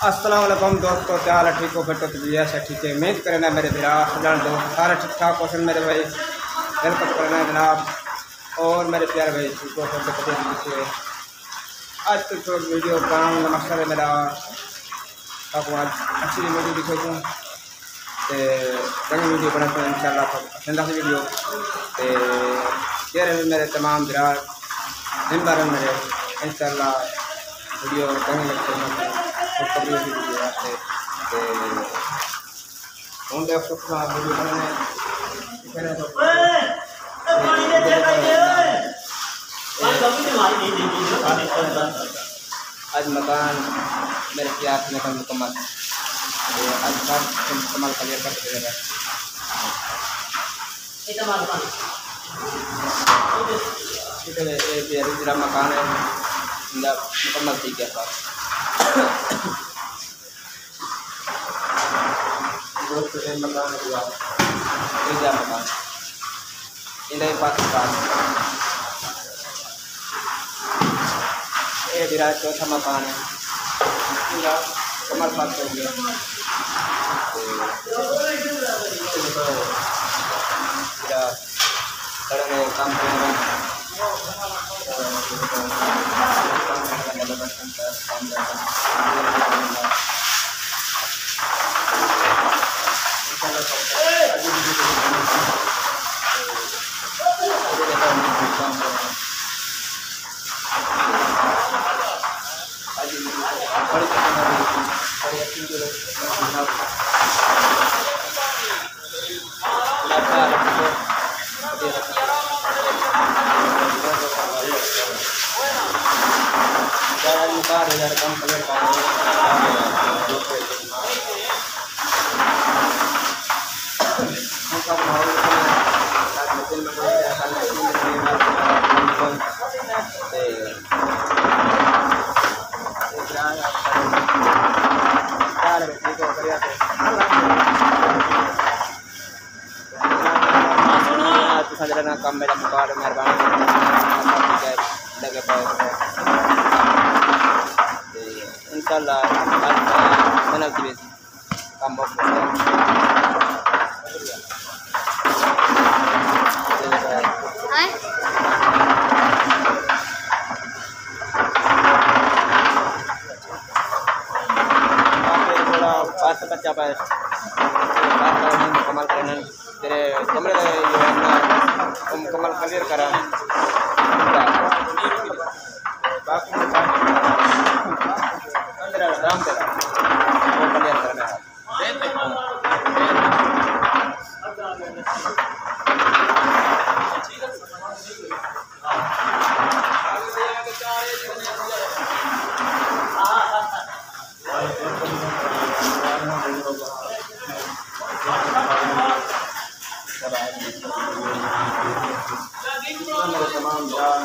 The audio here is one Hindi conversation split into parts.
अस्सलाम वालेकुम दोस्तों, क्या हाल है? ठीक हो? फिर तो भैया से ठीक है। उम्मीद करना मेरे भिरा जान दोस्त सारे ठीक ठाक क्वेश्चन मेरे भाई हेल्प करना जनाब। और मेरे प्यारे भाई ठीक हो? फिर तो देखिए आज तो जो वीडियो बनाऊँ नमस्कार है मेरा आपको आज अच्छी वीडियो दिखाऊँ तो कई वीडियो बनाते हैं इंशाल्लाह। तो पसंद आती वीडियो तो यार मेरे तमाम भिरा दिन भर मेरे इंशाल्लाह वीडियो कहीं लगते हैं वीडियो आते वीडियो बनाने आज मकान मेरे प्यार में कल मुकम्मल आज मुकम्मल क्लियर करके दे रहा है। मकान है मुकम्मल ठीक है सर। मकान मकान इधर पाकिस्तान ये मेरा चौथा मकान है पूरा कमर पास हो गया। काम कम कलर कम मेरा मुकार मेहरबानी लगे इंशाल्लाह मैंने की काम पास बच्चा पाए मुकम्मल करना तेरे कमरे मुकम्मल क्लियर करा बाकी राम तेरा वो क्लियर करना है। तमाम जान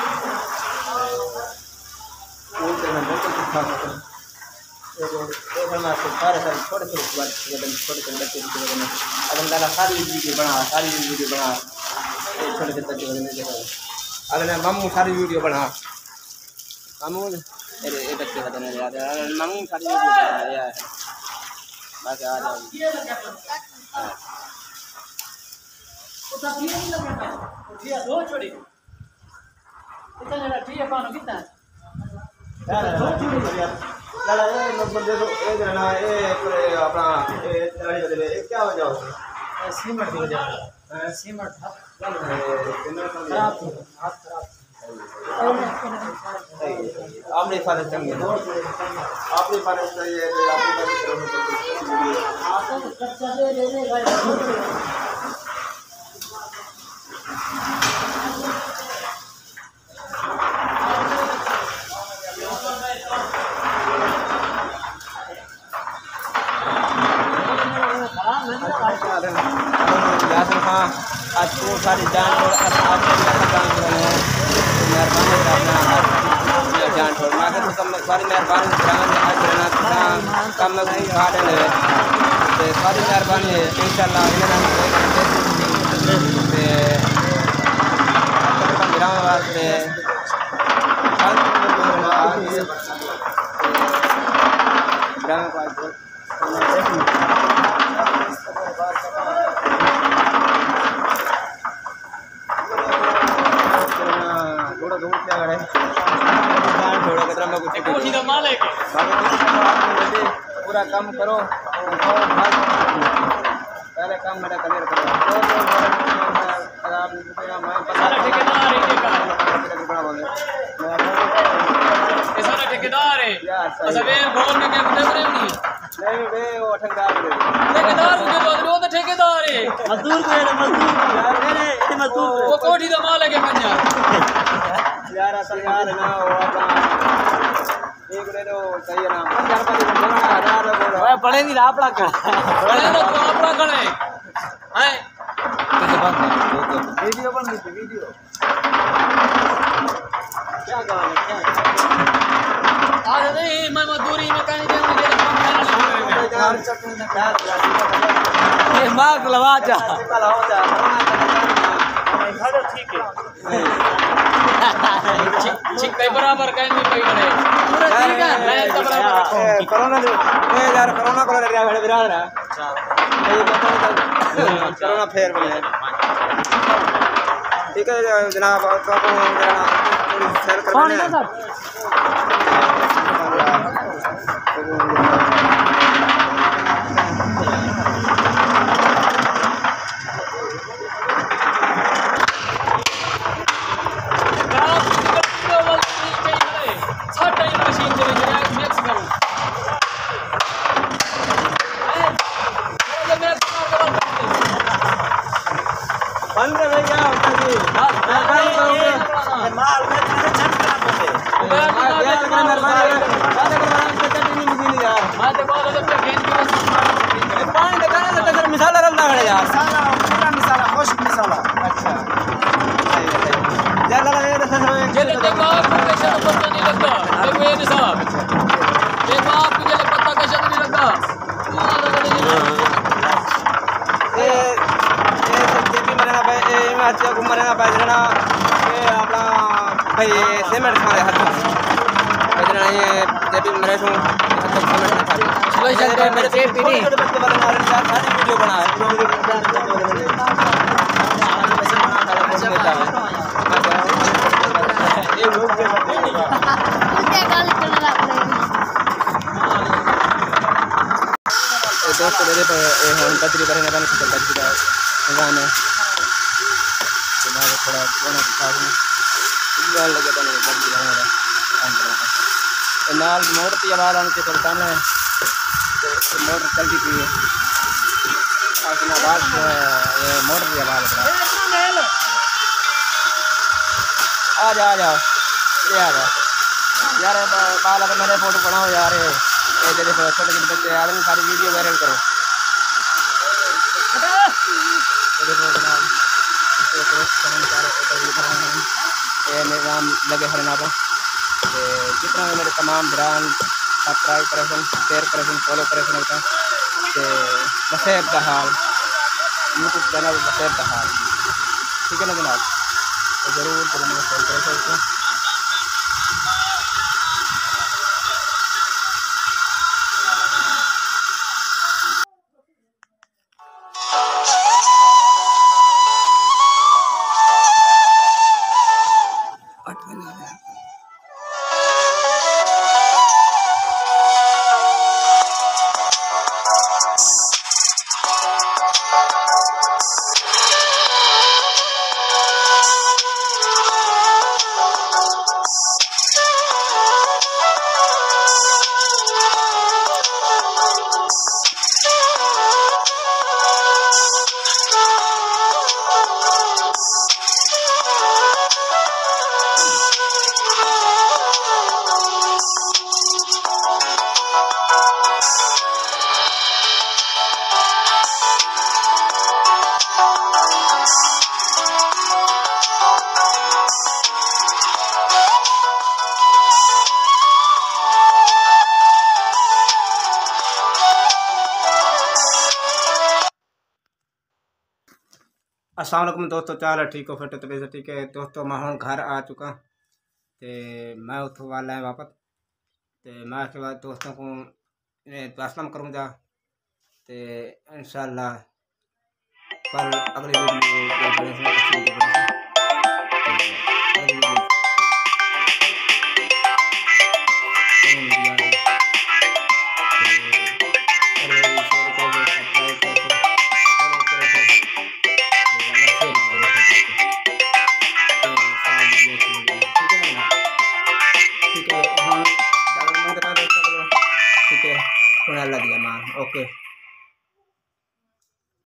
सारे छोटे छोटे बच्चे अगर सारी वीडियो बना छोटे छोटे बच्चे अगर मामू सारी वीडियो बना मामू ये बच्चे मामू सारी वीडियो बना बाकी आ क्या हो जाओ सीमेंट की वजह सीमेंट आपने फारे चंगे आपने फारे चाहिए आज तो सारी जान छोड़ मेहरबानी जान छोड़ सारी मेहरबानी कम सारी मेहरबानी है इंशाल्लाह कोठी का मालिक पूरा काम करो पहले काम मेरा क्लियर करो सारा ठेकेदार है बोल में क्या नहीं बे वो ठेकेदार वो तो ठेकेदार है मजदूर को मजदूर वो कोठी का मालिक है पंजा यार असल यार ना वो अपना एक ले लो सही है ना 5000 बोलो ओए पड़े नहीं आपड़ा कर पड़े तो आपड़ा करे हैं कैसे बंद है वीडियो बंद है वीडियो क्या गाना है क्या आज नहीं मैं मजदूरी में कहीं दे मुझे ये मार लवा जा कल हो जा ठीक है ठीक है बराबर कहीं नहीं कोई करे पूरा ठीक है मैं तो बराबर कोरोना ए यार कोरोना को ले गया बिरादर अच्छा ये बताओ कोरोना फेर बोले ठीक है जनाब आपको मेरा शेयर करना है बंद है क्या होता जी माल में छट करा पड़े पानी लगाने से तो मिसाला रलना है यार साला पूरा मिसाला खुश्क मिसाला अच्छा ज्यादा लगे तो सर ये देखो आपको कैसे पता नहीं लगता देखो ये निसाब देखो आपको ये पता कैसे नहीं लगता अच्छा घुमना बजना ये अपना भाई सीमेंट खा रहे हाथ बजना ये जब मेरे सो सीमेंट खा रहे चलो चल मेरे पेट भी नहीं छोटे बच्चे वाला नारे चार खाने वीडियो बना है ये लोग के बच्चे उसके गाल चला दोस्त मेरे पर हम पत्री पर ना नहीं चलता किसी गाना थोड़ा कोना साथ में गाल लगे तो नहीं बंद हमारा नाल मोटर की आवाज़ आने से चलता है तो मोटर चलती थी अपना आवाज़ ये मोटर की आवाज़ आ जा ये आ जा यार बाल अगर मेरे फोटो बनाओ यार ये जैसे छोटे छोटे बच्चे आदमी सारी वीडियो वायरल करो निज़ाम लगे हरना पर जितना भी मेरे तमाम ब्रांड सब्सक्राइब करें शेयर करें फॉलो करें होता वसेब दहाल यूट्यूब चैनल वसेब दहाल ठीक है ना जनाब तो ज़रूर शेयर करें अस्सलाम वालेकुम दोस्तों, क्या हाल है? ठीक हो? फिट हो? तो वैसे ठीक है दोस्तों। मैं हूँ घर आ चुका तो मैं उठो वाला है वापस तो मैं के बाद दोस्तों को तस्लीम करूँगा तो इंशाल्लाह कल अगली वीडियो ओके।